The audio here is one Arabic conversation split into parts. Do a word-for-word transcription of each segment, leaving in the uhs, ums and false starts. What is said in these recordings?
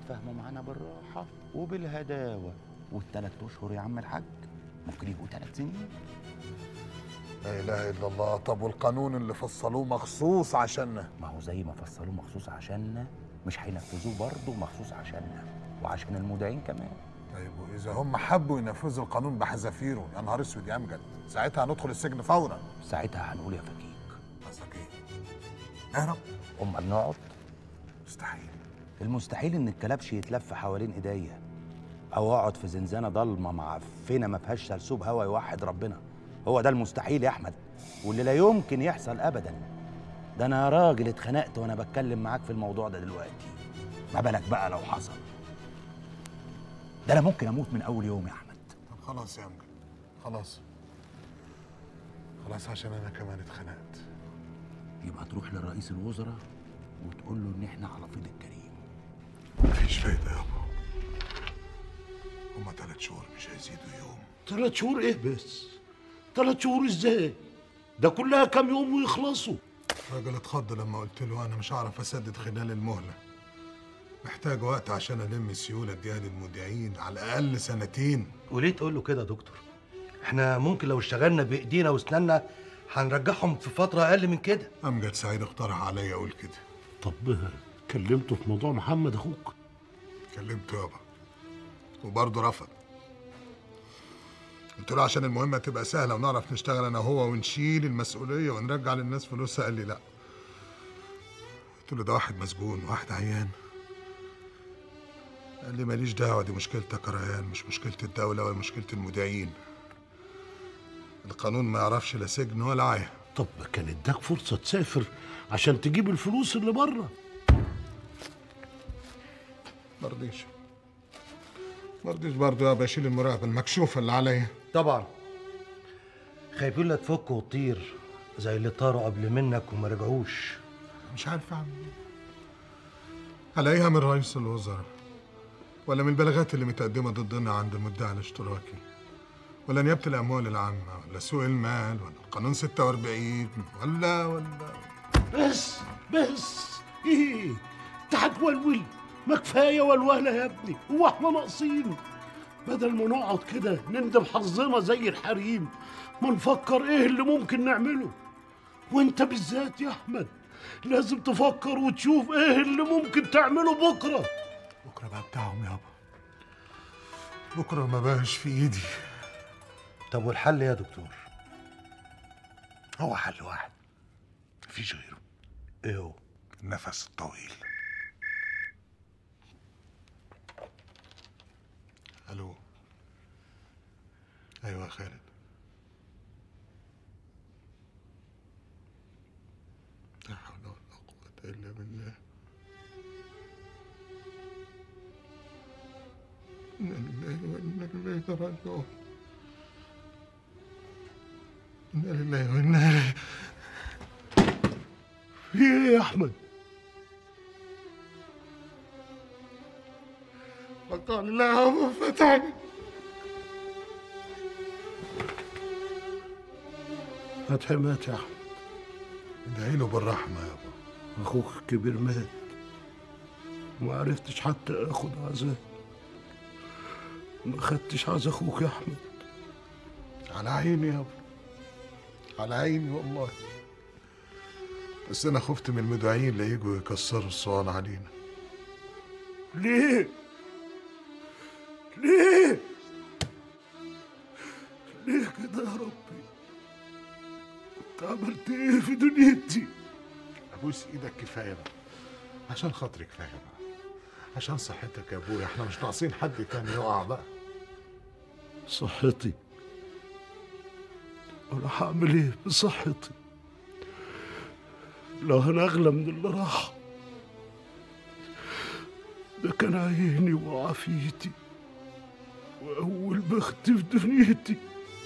تتفاهموا معانا بالراحه وبالهداوه، والثلاث اشهر يا عم الحاج ممكن يبقوا ثلاث سنين. لا اله الا الله. طب والقانون اللي فصلوه مخصوص عشاننا؟ ما هو زي ما فصلوه مخصوص عشاننا مش هينفذوه برضه مخصوص عشاننا وعشان المودعين كمان. طيب واذا هم حبوا ينفذوا القانون بحذافيره، يا نهار اسود يا امجد، ساعتها هندخل السجن فورا. ساعتها هنقول يا فكيك. قصدك ايه؟ اهرب؟ امال نقعد؟ مستحيل. المستحيل ان الكلبش يتلف حوالين ايديا او اقعد في زنزانه ضلمه معفنه ما فيهاش سرسوب هوا يوحد ربنا. هو ده المستحيل يا احمد، واللي لا يمكن يحصل ابدا. ده انا يا راجل اتخنقت وانا بتكلم معاك في الموضوع ده دلوقتي، ما بالك بقى لو حصل؟ ده انا ممكن اموت من اول يوم يا احمد. طب خلاص يا امجد، خلاص خلاص عشان انا كمان اتخنقت. يبقى تروح لرئيس الوزراء وتقول له ان احنا على فيض الكريم. مفيش فايده يابا، هما تلات شهور مش هيزيدوا يوم. تلات شهور ايه بس؟ تلات شهور ازاي؟ ده كلها كام يوم ويخلصوا. الراجل اتخض لما قلت له انا مش هعرف اسدد خلال المهله، محتاج وقت عشان الم سيوله اديها للمودعين، على الاقل سنتين. وليه تقول له كده يا دكتور؟ احنا ممكن لو اشتغلنا بايدينا واسناننا هنرجعهم في فتره اقل من كده. امجد سعيد اقترح عليا اقول كده. طب كلمته في موضوع محمد اخوك؟ كلمته يابا وبرضه رفض. قلت له عشان المهمه تبقى سهله ونعرف نشتغل انا وهو ونشيل المسؤوليه ونرجع للناس فلوسها. قال لي لا. قلت له ده واحد مسجون وواحد عيان. قال لي ماليش دعوه، دي مشكلتك يا ريان، مش مشكله الدوله ولا مشكله المودعين. القانون ما يعرفش لا سجن ولا عيا. طب كان اداك فرصه تسافر عشان تجيب الفلوس اللي بره. مرضيش مرضيش برضه يابا اشيل المراقبه المكشوفه اللي عليا. طبعا خايفين لا تفك وتطير زي اللي طاروا قبل منك وما رجعوش. مش عارف اعمل ايه. هلاقيها من رئيس الوزراء، ولا من البلاغات اللي متقدمه ضدنا عند المدعي الاشتراكي، ولا نيابه الاموال العامه، ولا سوق المال، ولا القانون ستة وأربعين، ولا ولا بس بس ايه انت هتولول؟ ما كفايه ولوله يا ابني، هو احنا ناقصين؟ بدل ما نقعد كده نندم حظنا زي الحريم، ما نفكر ايه اللي ممكن نعمله. وانت بالذات يا احمد لازم تفكر وتشوف ايه اللي ممكن تعمله بكره. بكره بقى بتاعهم يابا، بكره ما بقاش في ايدي. طب والحل يا دكتور؟ هو حل واحد مفيش غيره. ايه هو؟ النفس الطويل. الو. ايوه يا خالد. لا حول ولا قوة الا بالله. انا لله وانا اليه راجعون. انا لله وانا اليه. في ايه يا احمد؟ وقال الله فتحني. فتحي مات يا احمد. ادعي له بالرحمه يابا. اخوك الكبير مات وما عرفتش حتى اخد عزاه. ما خدتش عزا اخوك يا احمد. على عيني يابا، على عيني والله، بس انا خفت من المدعين اللي يجوا يكسروا الصوان علينا. ليه؟ ليه؟ ليه كده يا ربي؟ انت عملت ايه في دنيتي؟ ابوس ايدك كفايه بقى، عشان خاطري كفايه بقى، عشان صحتك يا ابويا، احنا مش ناقصين حد تاني يقع بقى. صحتي؟ وانا هعمل ايه بصحتي؟ لو انا اغلى من اللي راح. ده كان عيني وعافيتي واول بخت في دنيتي.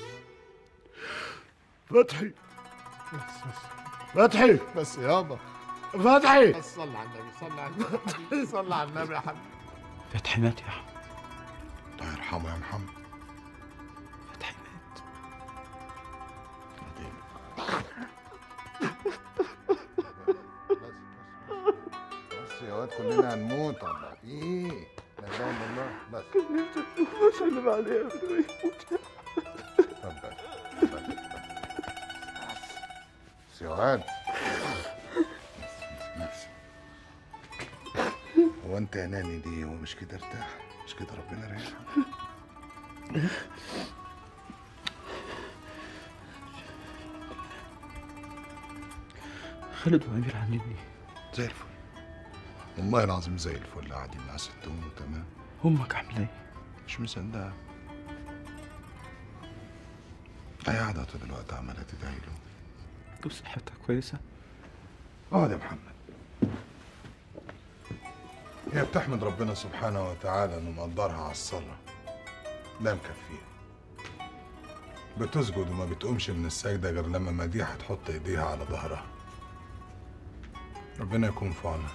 فتحي بس بس فتحي بس يابا، فتحي بس صلي على النبي، صلي على النبي، صلي على النبي يا حبيبي. فتحي مات يا احمد. الله يرحمه يا محمد. فتحي مات. بس بس بس يا واد كلنا هنموت والله. ايه؟ لا اله الا الله. بس كان نفسي اشوفه اسلم عليه قبل ما يموت. طب بس بس بس سيوان نفسك. هو انت يا ناني دي هو مش كده ارتاح؟ مش كده ربنا يريحك؟ خالد وامير عاملين ايه؟ زي الفل والله العظيم، زي الفل، قاعدين مع ستهم تمام. امك عامله ايه؟ مش مصدقها. هي قاعدة طول الوقت عمالة تدعي له. طب صحتها كويسه؟ اقعد يا محمد. هي بتحمد ربنا سبحانه وتعالى انه مقدرها على الصلاة، ده مكفيها. بتسجد وما بتقومش من السجدة غير لما مديحة تحط ايديها على ظهرها. ربنا يكون في عونها.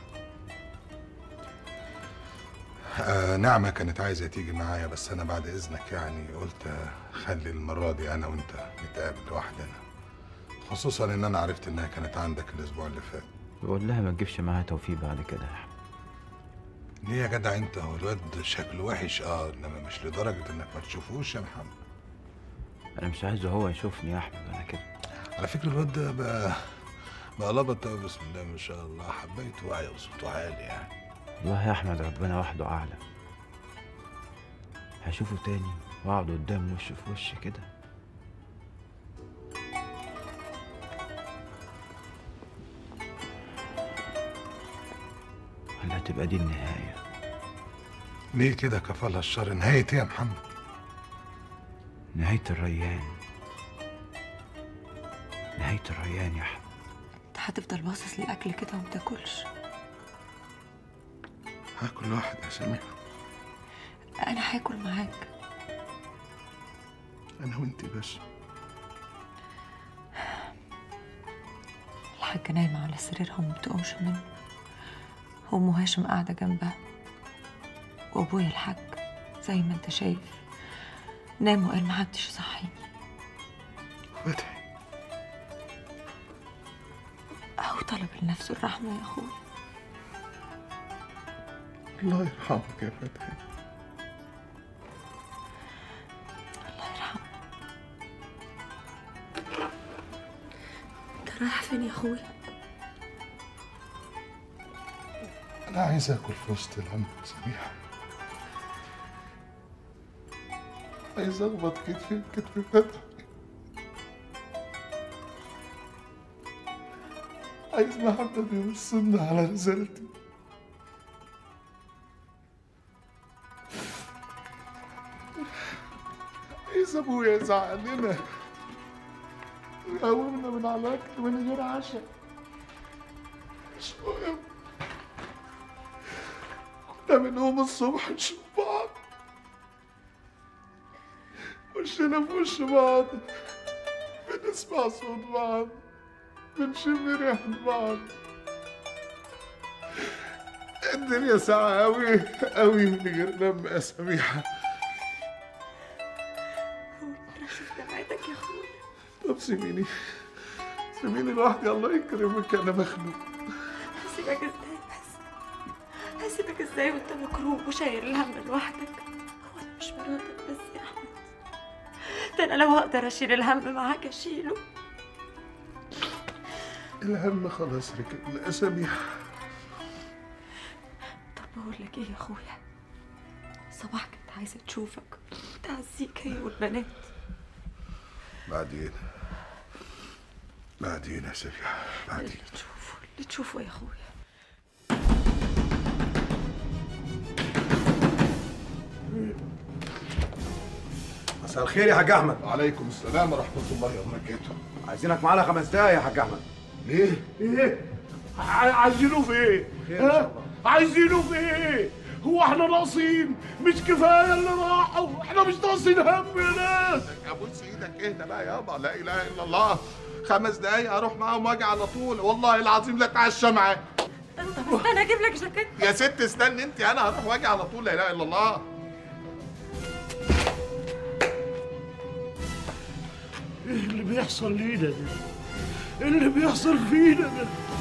آه نعمة كانت عايزة تيجي معايا، بس أنا بعد إذنك يعني قلت خلي المرة دي أنا وأنت نتقابل لوحدنا، خصوصا إن أنا عرفت إنها كانت عندك الأسبوع اللي فات. بقول لها ما تجيبش معاها توفيق بعد كده يا احمد. ليه يا جدع أنت؟ هو الواد شكله وحش أه، إنما مش لدرجة إنك ما تشوفوش يا محمد. انا مش عايزه هو يشوفني يا احمد انا كده. على فكرة الواد ده بقى بقى لبط أوي، بسم الله ما شاء الله، حبيته واعية وصوته عالي يعني. والله يا احمد ربنا وحده اعلم. هشوفه تاني واقعد قدام وش في وش كده. ولا هتبقى دي النهايه؟ ليه كده كفالها الشر؟ نهاية إيه يا محمد؟ نهايه الريان. نهايه الريان يا احمد. انت هتفضل باصص للاكل كده وما تاكلش؟ هاكل واحد يا سمير. انا هاكل معاك. أنا وأنتي بس. الحاجة نايمة على سريرها وما بتقومش منه، وأم هاشم قاعدة جنبها، وأبويا الحاج زي ما أنت شايف نام وقال ما حدش يصحيني. فتحي أهو طلب لنفسه الرحمة يا أخويا. الله يرحمك يا فتحي. الله يرحمه. أنت رايح فين يا أخويا؟ أنا عايز آكل في وسط الهم يا سميحة. عايز أخبط كتفي بكتف فتحي. عايز محمد يوصلنا على رسالتي. عايز أبويا يزعق لنا ويقومنا من على الأكل من غير عشاء. شوية كنا بنقوم الصبح نشوف بعض، وشنا في وش بعض، بنسمع صوت بعض، بنشم ريحة بعض. الدنيا ساعة أوي أوي من غير لم يا سميحة. شوف دمعتك يا أخويا. طب سيبيني سيبيني لوحدي، الله يكرمك، أنا مخنوق. هسيبك ازاي بس؟ هسيبك ازاي وانت مكروب وشايل الهم لوحدك؟ هو انا مش مراتك بس يا احمد، ده انا لو هقدر اشيل الهم معاك اشيله. الهم خلاص ركبنا يا سميحة. طب بقول لك ايه يا اخويا، صباح كانت عايزه تشوفك تعزيك هي والبنات. بعدين بعدين يا سميحة بعدين. اللي تشوفه اللي تشوفه يا اخويا. مساء الخير يا حاج احمد. وعليكم السلام ورحمة الله وبركاته. عايزينك معانا خمس دقايق يا حاج احمد. ليه؟ ايه؟ ع- عايزينه في ايه؟ ها؟ عايزينه في ايه؟ هو احنا ناقصين؟ مش كفايه اللي راحوا؟ احنا مش ناقصين هم يا ناس. ابوس ايدك اهدى بقى يابا، لا اله الا الله. خمس دقايق اروح معاهم واجي على طول، والله العظيم لا اتعشى معاك. طب استنى اجيب لك جاكيت. يا ست استني انت، انا هروح واجي على طول، لا اله الا الله. ايه اللي بيحصل لينا ده؟ ايه اللي بيحصل فينا ده؟